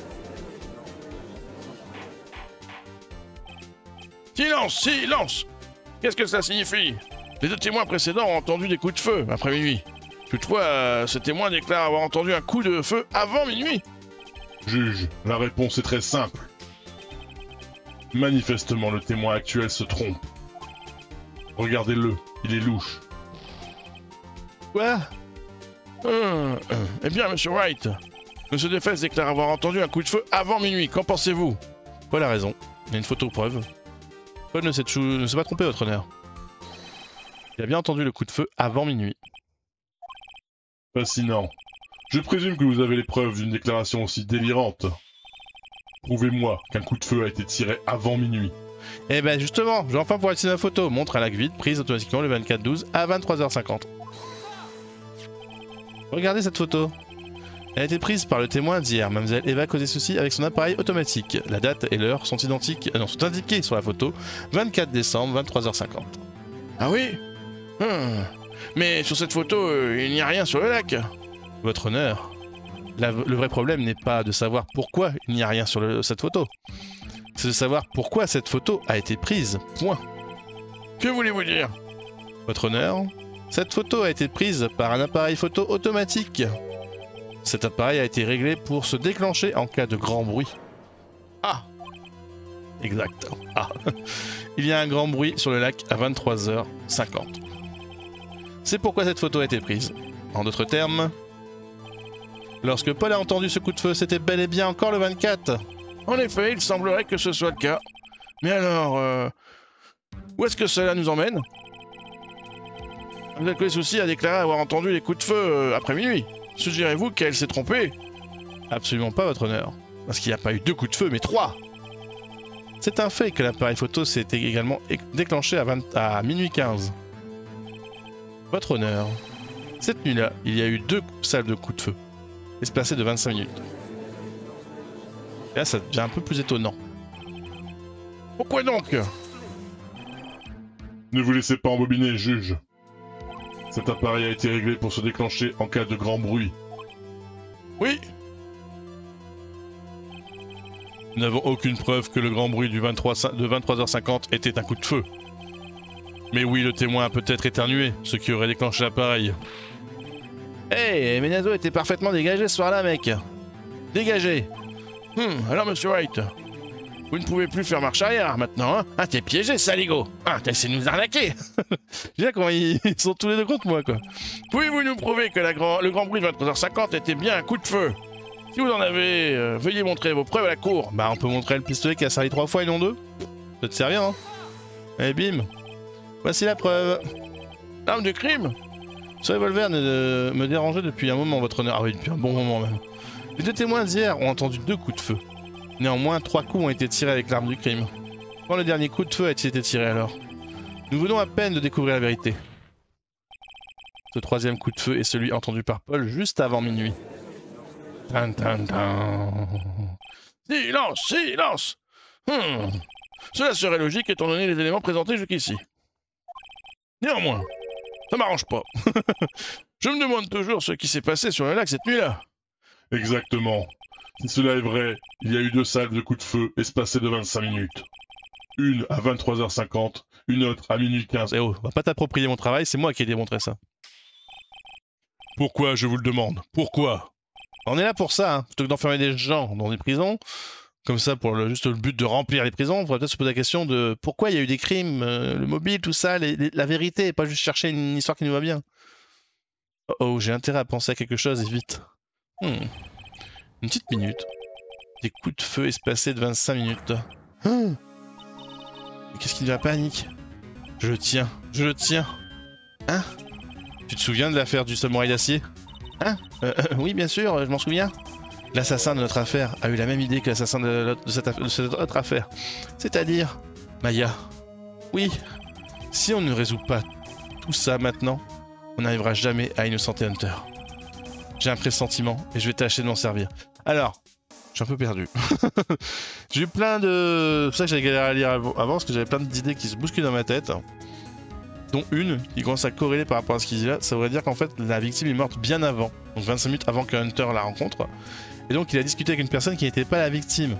Silence, silence! Qu'est-ce que ça signifie? Les deux témoins précédents ont entendu des coups de feu après minuit. Toutefois, ce témoin déclare avoir entendu un coup de feu avant minuit.
Juge, la réponse est très simple. Manifestement, le témoin actuel se trompe. Regardez-le, il est louche.
Quoi? Eh bien, monsieur Wright, monsieur Defesse déclare avoir entendu un coup de feu avant minuit. Qu'en pensez-vous? Paul a raison. Il y a une photo preuve. Paul ne s'est pas trompé, votre honneur. Il a bien entendu le coup de feu avant minuit.
Fascinant. Je présume que vous avez les preuves d'une déclaration aussi délirante. Prouvez-moi qu'un coup de feu a été tiré avant minuit.
Eh ben justement, je vais enfin pouvoir utiliser ma photo. Montre un lac vide, prise automatiquement le 24/12 à 23h50. Regardez cette photo. Elle a été prise par le témoin d'hier. Mademoiselle Eva causait ceci avec son appareil automatique. La date et l'heure sont sont indiquées sur la photo. 24 décembre, 23h50.
Ah oui? Mais sur cette photo, il n'y a rien sur le lac.
Votre honneur, le vrai problème n'est pas de savoir pourquoi il n'y a rien sur cette photo. C'est de savoir pourquoi cette photo a été prise. Point.
Que voulez-vous dire?
Votre honneur, cette photo a été prise par un appareil photo automatique. Cet appareil a été réglé pour se déclencher en cas de grand bruit.
Ah!
Exact. Ah. Il y a un grand bruit sur le lac à 23h50. C'est pourquoi cette photo a été prise. En d'autres termes, lorsque Paul a entendu ce coup de feu, c'était bel et bien encore le 24.
En effet, il semblerait que ce soit le cas. Mais alors, où est-ce que cela nous emmène? Mademoiselle Souci a déclaré avoir entendu les coups de feu après minuit. Suggérez-vous qu'elle s'est trompée?
Absolument pas, votre honneur. Parce qu'il n'y a pas eu 2 coups de feu, mais 3. C'est un fait que l'appareil photo s'est également déclenché à minuit 15. Votre honneur, cette nuit-là, il y a eu 2 salves de coups de feu, espacées de 25 minutes. Et là, ça devient un peu plus étonnant.
Pourquoi donc?
Ne vous laissez pas embobiner, juge. Cet appareil a été réglé pour se déclencher en cas de grand bruit.
Oui.
Nous n'avons aucune preuve que le grand bruit de 23h50 était un coup de feu. Mais oui, le témoin a peut-être éternué, ce qui aurait déclenché l'appareil. Hey, Menazo était parfaitement dégagé ce soir-là, mec. Dégagé.
Alors, monsieur White, vous ne pouvez plus faire marche arrière maintenant, hein? Ah, t'es piégé, saligo! Ah, t'as essayé de nous arnaquer!
Je sais comment ils sont tous les deux contre moi, quoi.
Pouvez-vous nous prouver que le grand bruit de 23h50 était bien un coup de feu? Si vous en avez, veuillez montrer vos preuves à la cour.
Bah, on peut montrer le pistolet qui a servi 3 fois et non 2. Ça te servir, hein? Allez, bim! Voici la preuve.
L'arme du crime?
Ce revolver me dérangeait depuis un moment, votre honneur. Ah oui, depuis un bon moment même. Les 2 témoins d'hier ont entendu 2 coups de feu. Néanmoins, 3 coups ont été tirés avec l'arme du crime. Quand le dernier coup de feu a-t-il été tiré alors? Nous venons à peine de découvrir la vérité. Ce 3e coup de feu est celui entendu par Paul juste avant minuit.
Tan, tan, tan. Silence, silence! Cela serait logique étant donné les éléments présentés jusqu'ici. Néanmoins, ça m'arrange pas. Je me demande toujours ce qui s'est passé sur le lac cette nuit-là.
Exactement. Si cela est vrai, il y a eu 2 salves de coups de feu espacées de 25 minutes. Une à 23h50, une autre à minuit 15.
Eh oh, va pas t'approprier mon travail, c'est moi qui ai démontré ça.
Pourquoi, je vous le demande? Pourquoi?
On est là pour ça, hein. Plutôt que d'enfermer des gens dans des prisons, comme ça pour juste le but de remplir les prisons, on pourrait peut-être se poser la question de pourquoi il y a eu des crimes, le mobile, tout ça, la vérité, et pas juste chercher une histoire qui nous va bien. Oh, j'ai intérêt à penser à quelque chose, et vite. Une petite minute. Des coups de feu espacés de 25 minutes. Mais qu'est-ce qui va pas, Nick? Je le tiens, je le tiens. Hein? Tu te souviens de l'affaire du samouraï d'acier? Hein? Oui, bien sûr, je m'en souviens. L'assassin de notre affaire a eu la même idée que l'assassin de cette autre affaire. C'est-à-dire... Maya. Oui. Si on ne résout pas tout ça maintenant, on n'arrivera jamais à Innocent Hunter. J'ai un pressentiment et je vais tâcher de m'en servir. Alors, je suis un peu perdu. J'ai eu plein de... C'est pour ça que j'avais galéré à lire avant, parce que j'avais plein d'idées qui se bousculent dans ma tête. Dont une qui commence à corréler par rapport à ce qu'il dit là. Ça voudrait dire qu'en fait, la victime est morte bien avant. Donc 25 minutes avant que Hunter la rencontre. Et donc il a discuté avec une personne qui n'était pas la victime.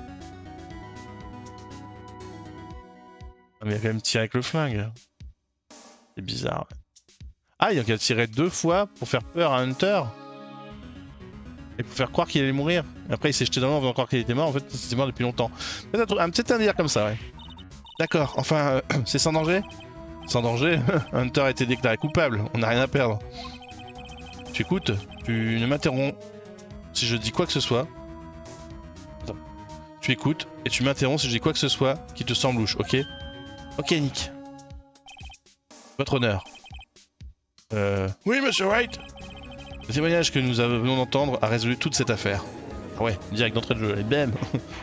Ah, mais il a quand même tiré avec le flingue. C'est bizarre. Ah, il a tiré 2 fois pour faire peur à Hunter. Et pour faire croire qu'il allait mourir. Et après il s'est jeté dans l'eau en faisant croire qu'il était mort. En fait, il était mort depuis longtemps. Peut-être un petit indire comme ça, ouais. D'accord, enfin, c'est sans danger? Sans danger, Hunter a été déclaré coupable. On n'a rien à perdre. Tu écoutes? Tu ne m'interromps si je dis quoi que ce soit. Attends. Tu écoutes et tu m'interromps si je dis quoi que ce soit qui te semble louche, ok? Ok, Nick. Votre honneur.
Oui, monsieur Wright.
Le témoignage que nous venons d'entendre a résolu toute cette affaire. Ah ouais, direct d'entrée de jeu, et bam.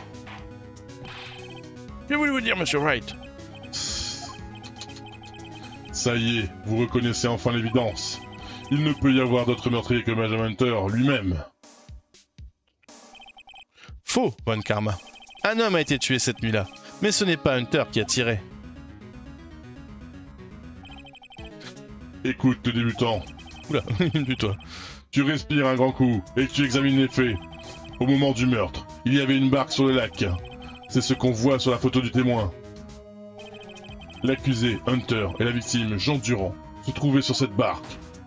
Que voulez-vous dire, monsieur Wright?
Ça y est, vous reconnaissez enfin l'évidence. Il ne peut y avoir d'autre meurtrier que Benjamin Hunter lui-même.
Faux, Von Karma. Un homme a été tué cette nuit-là, mais ce n'est pas Hunter qui a tiré.
Écoute, le débutant,
Oula, bute-toi.
tu respires un grand coup et tu examines les faits. Au moment du meurtre, il y avait une barque sur le lac. C'est ce qu'on voit sur la photo du témoin. L'accusé, Hunter, et la victime, Jean Durand, se trouvaient sur cette barque.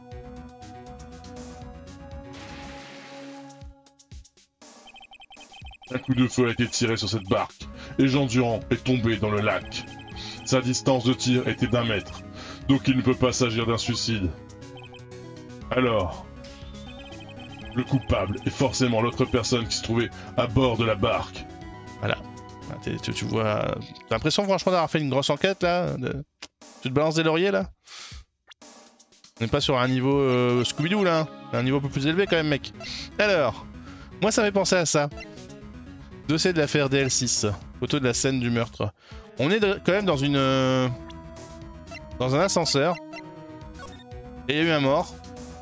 Un coup de feu a été tiré sur cette barque, et Jean Durand est tombé dans le lac. Sa distance de tir était d'1 mètre, donc il ne peut pas s'agir d'un suicide. Alors, le coupable est forcément l'autre personne qui se trouvait à bord de la barque.
Voilà. Tu vois... T'as l'impression franchement d'avoir fait une grosse enquête là Tu te balances des lauriers là? On n'est pas sur un niveau Scooby-Doo là, hein. Un niveau un peu plus élevé quand même mec. Alors, moi ça m'est pensé à ça. Dossier de l'affaire DL6, photo de la scène du meurtre. On est quand même dans une... dans un ascenseur. Et il y a eu un mort.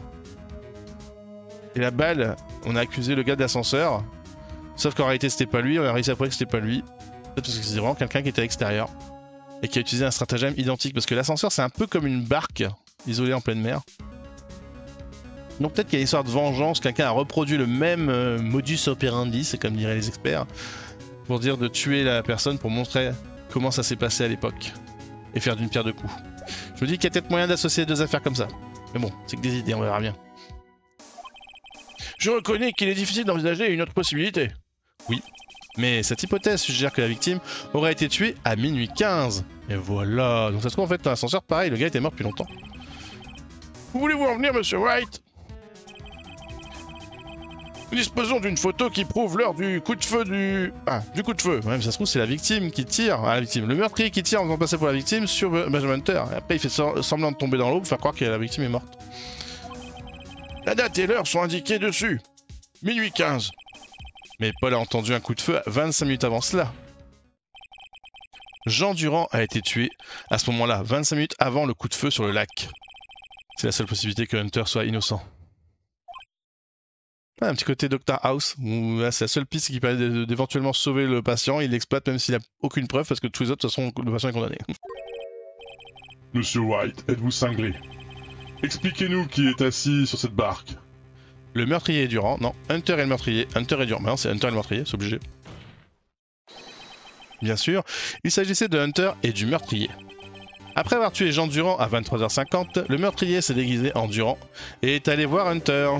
Et la balle, on a accusé le gars de l'ascenseur. Sauf qu'en réalité c'était pas lui, on a réussi à prouver que c'était pas lui. Parce que c'est vraiment quelqu'un qui était à l'extérieur. Et qui a utilisé un stratagème identique. Parce que l'ascenseur c'est un peu comme une barque isolée en pleine mer. Donc peut-être qu'il y a une histoire de vengeance, quelqu'un a reproduit le même modus operandi, c'est comme diraient les experts, pour dire de tuer la personne pour montrer comment ça s'est passé à l'époque. Et faire d'une pierre deux coups. Je me dis qu'il y a peut-être moyen d'associer deux affaires comme ça. Mais bon, c'est que des idées, on verra bien.
Je reconnais qu'il est difficile d'envisager une autre possibilité.
Oui, mais cette hypothèse suggère que la victime aurait été tuée à minuit 15. Et voilà, donc ça se trouve en fait dans l'ascenseur, pareil, le gars était mort depuis longtemps.
Où voulez-vous en venir, monsieur Wright? Nous disposons d'une photo qui prouve l'heure du coup de feu du... Ah, du coup de feu.
Ouais, mais ça se trouve c'est la victime qui tire, la victime, le meurtrier qui tire en faisant passer pour la victime sur Benjamin Hunter. Et après il fait semblant de tomber dans l'eau pour faire croire que la victime est morte.
La date et l'heure sont indiquées dessus. Minuit 15.
Mais Paul a entendu un coup de feu 25 minutes avant cela. Jean Durand a été tué à ce moment-là, 25 minutes avant le coup de feu sur le lac. C'est la seule possibilité que Hunter soit innocent. Ah, un petit côté Dr House, où c'est la seule piste qui permet d'éventuellement sauver le patient, il l'exploite même s'il n'a aucune preuve parce que tous les autres, de toute façon, le patient est condamné.
Monsieur White, êtes-vous cinglé? Expliquez-nous qui est assis sur cette barque.
Le meurtrier est Durand, non, Hunter est le meurtrier, Hunter est Durand, mais non, c'est Hunter et le meurtrier, c'est obligé. Bien sûr, il s'agissait de Hunter et du meurtrier. Après avoir tué Jean Durand à 23h50, le meurtrier s'est déguisé en Durand et est allé voir Hunter.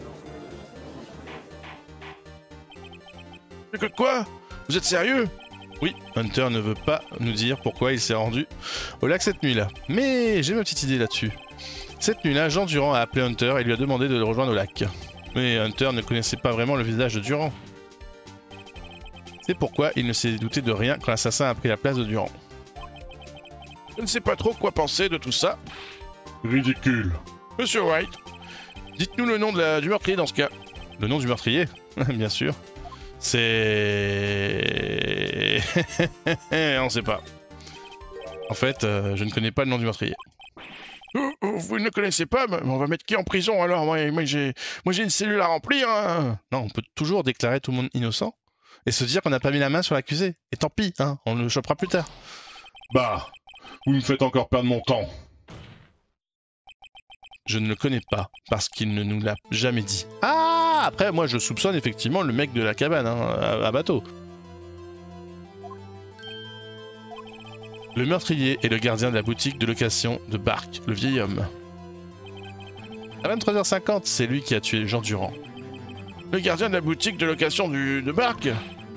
Que quoi? Vous êtes sérieux?
Oui, Hunter ne veut pas nous dire pourquoi il s'est rendu au lac cette nuit-là. Mais j'ai ma petite idée là-dessus. Cette nuit-là, Jean Durand a appelé Hunter et lui a demandé de le rejoindre au lac. Mais Hunter ne connaissait pas vraiment le visage de Durand. C'est pourquoi il ne s'est douté de rien quand l'assassin a pris la place de Durand.
Je ne sais pas trop quoi penser de tout ça.
Ridicule.
Monsieur Wright, dites-nous le nom du meurtrier dans ce cas.
Le nom du meurtrier? Bien sûr. C'est... On sait pas. En fait, je ne connais pas le nom du meurtrier.
Vous ne le connaissez pas? Mais on va mettre qui en prison alors? Moi j'ai une cellule à remplir. Hein.
Non, on peut toujours déclarer tout le monde innocent et se dire qu'on n'a pas mis la main sur l'accusé. Et tant pis, hein, on le chopera plus tard.
Bah, vous me faites encore perdre mon temps.
Je ne le connais pas, parce qu'il ne nous l'a jamais dit. Ah, après, moi, je soupçonne effectivement le mec de la cabane, hein, à bateau. Le meurtrier est le gardien de la boutique de location de barque, le vieil homme. À 23h50, c'est lui qui a tué Jean Durand.
Le gardien de la boutique de location de barque?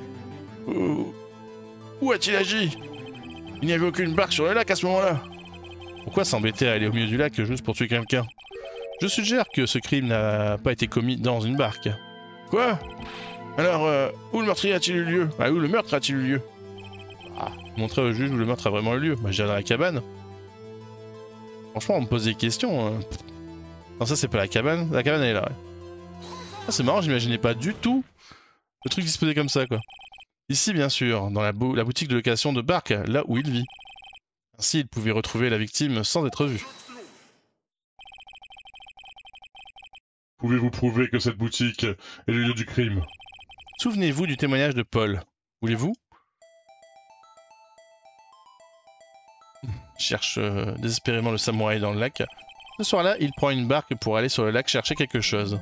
Où a-t-il agi? Il n'y avait aucune barque sur le lac à ce moment-là.
Pourquoi s'embêter à aller au milieu du lac juste pour tuer quelqu'un? Je suggère que ce crime n'a pas été commis dans une barque.
Quoi? Alors, où le meurtrier a-t-il eu lieu? Ah, où le meurtre a-t-il eu lieu?
Ah, montrer au juge où le meurtre a vraiment eu lieu. Bah, j'irai dans la cabane. Franchement, on me pose des questions. Non, ça c'est pas la cabane. La cabane elle est là. Ouais. Ah, c'est marrant, j'imaginais pas du tout le truc disposé comme ça, quoi. Ici, bien sûr, dans la boutique de location de Bark, là où il vit. Ainsi, il pouvait retrouver la victime sans être vu.
Pouvez-vous prouver que cette boutique est le lieu du crime?
Souvenez-vous du témoignage de Paul. Voulez-vous? Cherche désespérément le samouraï dans le lac. Ce soir-là, il prend une barque pour aller sur le lac chercher quelque chose.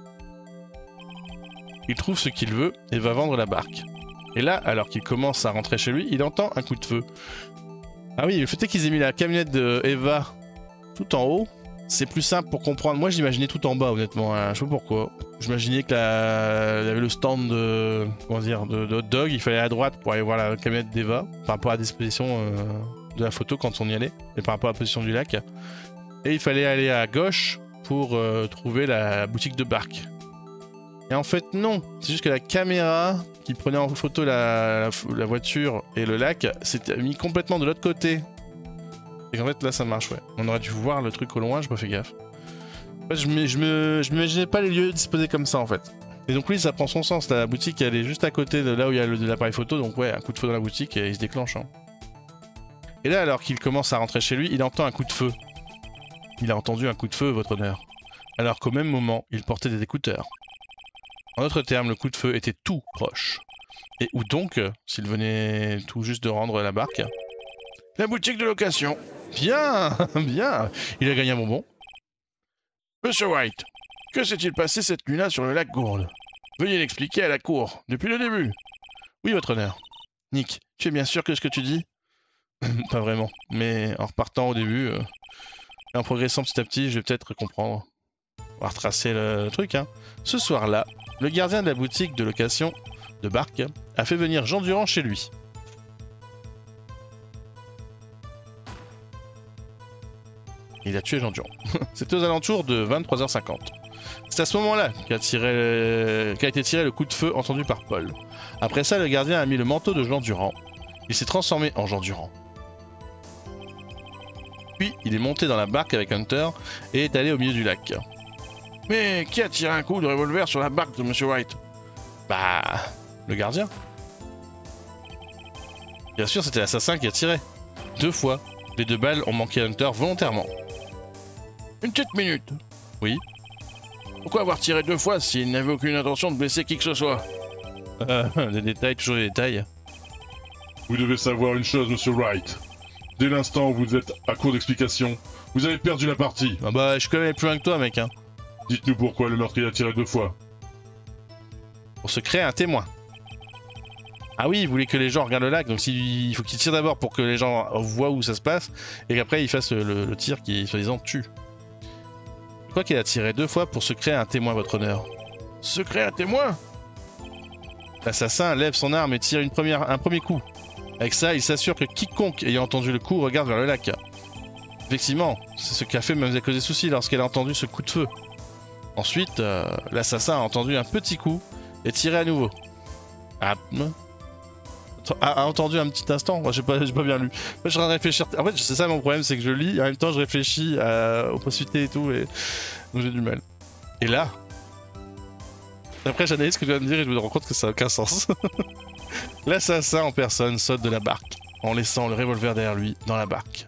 Il trouve ce qu'il veut et va vendre la barque. Et là, alors qu'il commence à rentrer chez lui, il entend un coup de feu. Ah oui, le fait est qu'ils aient mis la camionnette de Eva tout en haut, c'est plus simple pour comprendre. Moi, j'imaginais tout en bas, honnêtement. Hein. Je sais pas pourquoi. J'imaginais qu'il y avait le stand de, comment dire, de hot dog. Il fallait aller à droite pour aller voir la camionnette d'Eva par rapport à la disposition de la photo quand on y allait et par rapport à la position du lac. Et il fallait aller à gauche pour trouver la boutique de Bark. Et en fait, non. C'est juste que la caméra qui prenait en photo la voiture et le lac s'était mis complètement de l'autre côté. Et qu'en fait, là, ça marche, ouais. On aurait dû voir le truc au loin, j'ai pas fait gaffe. En fait, je m'imaginais pas les lieux disposés comme ça, en fait. Et donc, oui, ça prend son sens. La boutique, elle est juste à côté de là où il y a l'appareil photo. Donc, ouais, un coup de feu dans la boutique et il se déclenche. Hein. Et là, alors qu'il commence à rentrer chez lui, il entend un coup de feu. Il a entendu un coup de feu, votre honneur. Alors qu'au même moment, il portait des écouteurs. En d'autres termes, le coup de feu était tout proche. Et où donc, s'il venait tout juste de rendre la barque?
La boutique de location.
Bien, bien. Il a gagné un bonbon.
Monsieur White, que s'est-il passé cette nuit-là sur le lac Gourde? Veuillez l'expliquer à la cour, depuis le début.
Oui, votre honneur. Nick, tu es bien sûr que ce que tu dis? Pas vraiment, mais en repartant au début, et en progressant petit à petit, je vais peut-être comprendre. On va retracer le truc, hein. Ce soir-là, le gardien de la boutique de location de Bark a fait venir Jean Durand chez lui. Il a tué Jean Durand. C'était aux alentours de 23h50. C'est à ce moment-là qu'a été tiré le coup de feu entendu par Paul. Après ça, le gardien a mis le manteau de Jean Durand. Il s'est transformé en Jean Durand. Puis, il est monté dans la barque avec Hunter et est allé au milieu du lac.
Mais qui a tiré un coup de revolver sur la barque de Monsieur White?
Bah... le gardien. Bien sûr, c'était l'assassin qui a tiré. 2 fois. Les 2 balles ont manqué Hunter volontairement.
Une petite minute.
Oui.
Pourquoi avoir tiré 2 fois s'il n'avait aucune intention de blesser qui que ce soit?
Des détails, toujours des détails.
Vous devez savoir une chose, Monsieur Wright. Dès l'instant où vous êtes à court d'explications, vous avez perdu la partie.
Ah bah, je connais plus loin que toi, mec, hein.
Dites-nous pourquoi le meurtrier a tiré 2 fois.
Pour se créer un témoin. Ah oui, il voulait que les gens regardent le lac, donc il faut qu'il tire d'abord pour que les gens voient où ça se passe, et qu'après il fasse le tir qui, soi-disant, tue. Je crois qu'il a tiré 2 fois pour se créer un témoin, votre honneur.
Se créer un témoin?
L'assassin lève son arme et tire un premier coup. Avec ça, il s'assure que quiconque ayant entendu le coup regarde vers le lac. Effectivement, c'est ce qu'a fait Mademoiselle souci lorsqu'elle a entendu ce coup de feu. Ensuite, l'assassin a entendu un petit coup et tiré à nouveau. A entendu un petit instant. Moi, j'ai pas bien lu. Moi, je suis en train de réfléchir. En fait, c'est ça mon problème, c'est que je lis et en même temps je réfléchis aux possibilités et tout, et donc j'ai du mal. Et là, après j'analyse ce que je viens de dire et je me rends compte que ça n'a aucun sens. L'assassin en personne saute de la barque en laissant le revolver derrière lui dans la barque.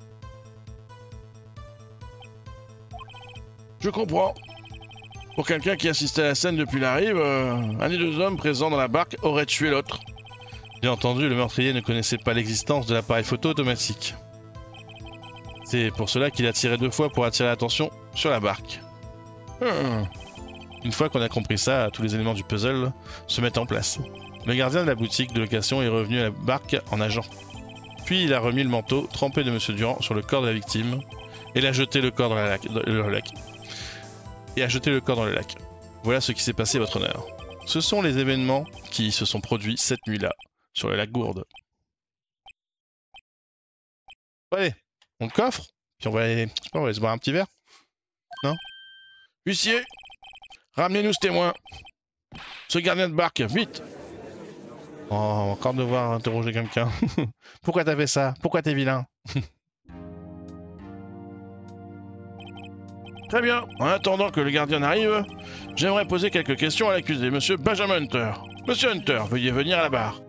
Je comprends. Pour quelqu'un qui assistait à la scène depuis la rive, un des 2 hommes présents dans la barque aurait tué l'autre.
Bien entendu, le meurtrier ne connaissait pas l'existence de l'appareil photo automatique. C'est pour cela qu'il a tiré 2 fois pour attirer l'attention sur la barque. Une fois qu'on a compris ça, tous les éléments du puzzle se mettent en place. Le gardien de la boutique de location est revenu à la barque en nageant. Puis il a remis le manteau trempé de Monsieur Durand sur le corps de la victime et l'a jeté le corps dans le lac. Voilà ce qui s'est passé, votre honneur. Ce sont les événements qui se sont produits cette nuit-là sur le lac Gourde. Allez, on le coffre, puis on va aller se boire un petit verre. Non?
Huissier, ramenez-nous ce témoin. Ce gardien de barque, vite.
Oh, on va encore devoir interroger quelqu'un. Pourquoi t'as fait ça? Pourquoi t'es vilain?
Très bien. En attendant que le gardien arrive, j'aimerais poser quelques questions à l'accusé, Monsieur Benjamin Hunter. Monsieur Hunter, veuillez venir à la barre.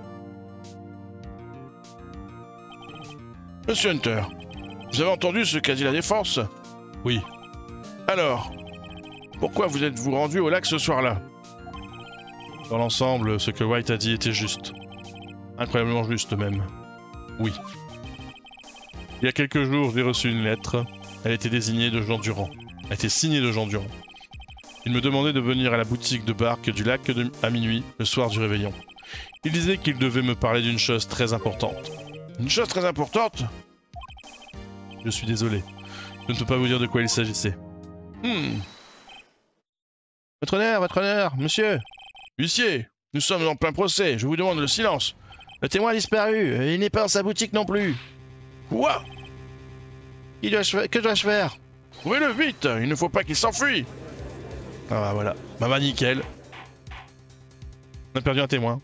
Monsieur Hunter, vous avez entendu ce qu'a dit la défense?
Oui.
Alors, pourquoi vous êtes-vous rendu au lac ce soir-là?
Dans l'ensemble, ce que White a dit était juste. Incroyablement juste même. Oui. Il y a quelques jours, j'ai reçu une lettre. Elle était désignée de Jean Durand. Elle était signée de Jean Durand. Il me demandait de venir à la boutique de barque du lac à minuit, le soir du réveillon. Il disait qu'il devait me parler d'une chose très importante.
Une chose très importante?
Je suis désolé. Je ne peux pas vous dire de quoi il s'agissait.
Votre honneur, monsieur. Huissier, nous sommes en plein procès, je vous demande le silence. Le témoin a disparu, il n'est pas dans sa boutique non plus. Quoi? Que dois-je faire? Trouvez-le vite, il ne faut pas qu'il s'enfuit.
Ah bah voilà, bah nickel. On a perdu un témoin.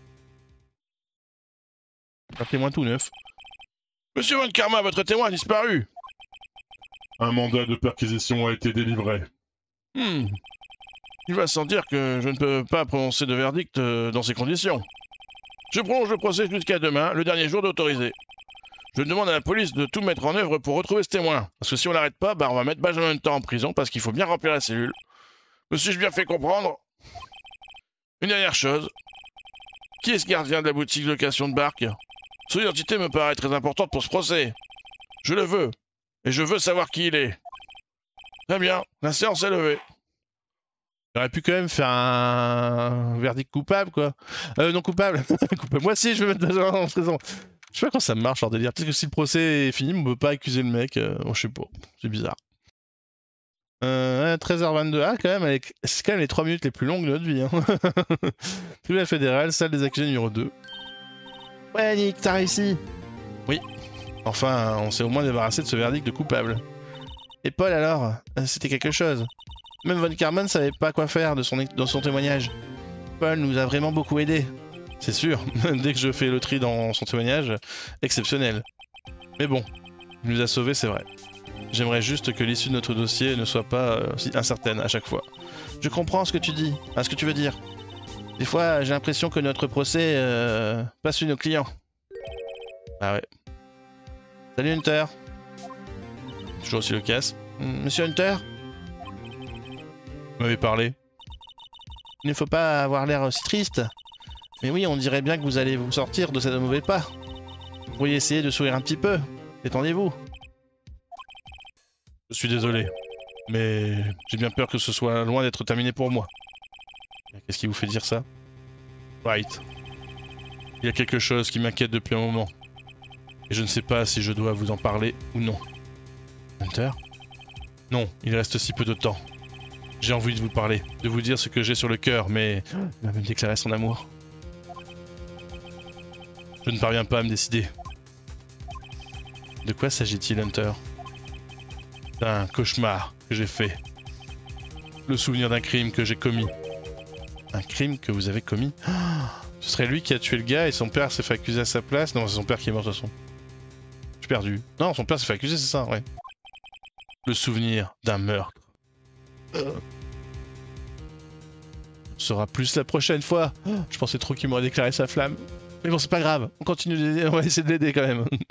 Un témoin tout neuf.
Monsieur Von Karma, votre témoin a disparu.
Un mandat de perquisition a été délivré.
Il va sans dire que je ne peux pas prononcer de verdict dans ces conditions. Je prolonge le procès jusqu'à demain, le dernier jour d'autoriser. Je demande à la police de tout mettre en œuvre pour retrouver ce témoin. Parce que si on l'arrête pas, on va mettre Benjamin Hunter en prison parce qu'il faut bien remplir la cellule. Me suis-je bien fait comprendre? Une dernière chose. Qui est ce gardien de la boutique de location de barque? Son identité me paraît très importante pour ce procès. Je le veux. Et je veux savoir qui il est. Très bien, la séance est levée.
J'aurais pu quand même faire un verdict coupable, quoi. Non coupable. Coupable. Moi aussi, je vais mettre Benjamin en prison. Je sais pas quand ça marche, leur délire. Peut-être que si le procès est fini, on peut pas accuser le mec. Bon, je sais pas. C'est bizarre. 13h22. Ah, quand même, c'est quand même les 3 minutes les plus longues de notre vie. Hein. Tribunal fédéral, salle des accusés numéro 2. Ouais, Nick, t'as réussi. Oui. Enfin, on s'est au moins débarrassé de ce verdict de coupable. Et Paul, alors? C'était quelque chose. Même Von Karma ne savait pas quoi faire de son témoignage. Paul nous a vraiment beaucoup aidé. C'est sûr, dès que je fais le tri dans son témoignage, exceptionnel. Mais bon, il nous a sauvés, c'est vrai. J'aimerais juste que l'issue de notre dossier ne soit pas si incertaine à chaque fois. Je comprends ce que tu dis, ce que tu veux dire. Des fois, j'ai l'impression que notre procès passe sur nos clients. Ah ouais. Salut Hunter. Toujours aussi le casse. Monsieur Hunter? Vous m'avez parlé. Il ne faut pas avoir l'air aussi triste. Mais oui, on dirait bien que vous allez vous sortir de ce mauvais pas. Vous pourriez essayer de sourire un petit peu. Détendez-vous. Je suis désolé. Mais j'ai bien peur que ce soit loin d'être terminé pour moi. Qu'est-ce qui vous fait dire ça? Right. Il y a quelque chose qui m'inquiète depuis un moment. Et je ne sais pas si je dois vous en parler ou non. Hunter? Non, il reste si peu de temps. J'ai envie de vous parler, de vous dire ce que j'ai sur le cœur, mais... Il m'a même déclaré son amour. Je ne parviens pas à me décider. De quoi s'agit-il, Hunter? D'un cauchemar que j'ai fait. Le souvenir d'un crime que j'ai commis. Un crime que vous avez commis? Ce serait lui qui a tué le gars et son père s'est fait accuser à sa place? Non, c'est son père qui est mort de toute façon. Je suis perdu. Non, son père s'est fait accuser, c'est ça, ouais. Le souvenir d'un meurtre. On saura plus la prochaine fois. Je pensais trop qu'il m'aurait déclaré sa flamme. Mais bon, c'est pas grave. On continue d'aider. On va essayer de l'aider quand même.